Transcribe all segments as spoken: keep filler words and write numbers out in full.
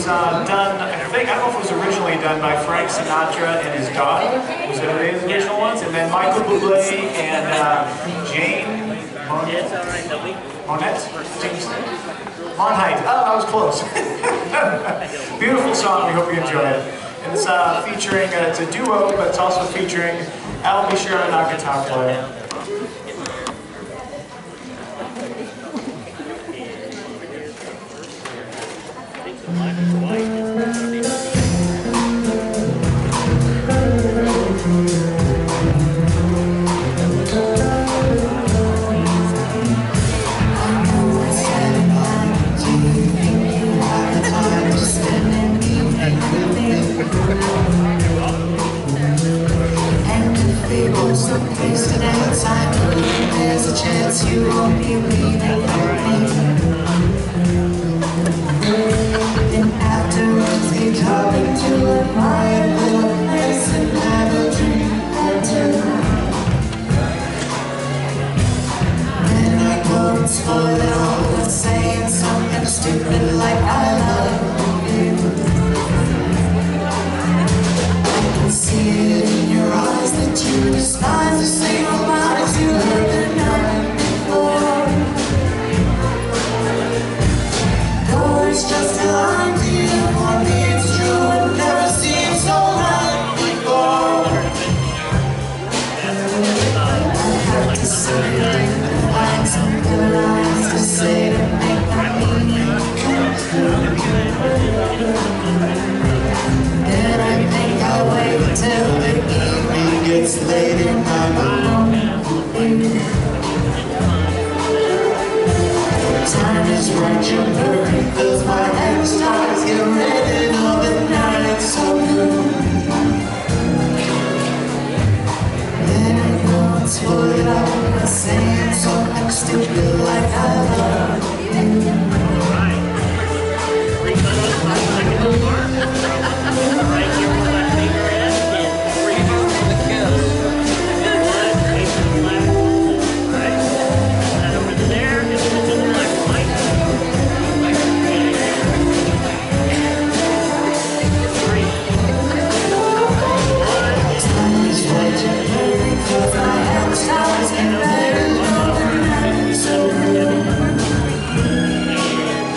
was uh, done, I think, I don't know if it was originally done by Frank Sinatra and his daughter. Was it any of the original ones? And then Michael Bublé and uh, Jane Monette? Monette? Monheit. Oh, I was close. Beautiful song. We hope you enjoy it. And it's uh, featuring, uh, it's a duo, but it's also featuring Al Bashir and our guitar player. There's a chance you won't be leaving me. And afterwards we talk into a quiet little place and have a drink or two. Then I go and spoil it all with saying something stupid like I love you. I can see it in your eyes that you despise the single lies you heard the night before. Though it's just a line to you, for me it's true, it never seemed so right before. I have to sit here and find some good lines to say to make my meaning come true. Then I think I'll wait till the evening gets late and I'm alone with you. Time is right, your perfect fills my head. Stars get red and all the night so blue. Then I go and spoil it all by saying something stupid like I love you.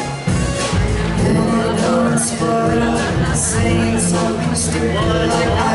Saying something stupid like I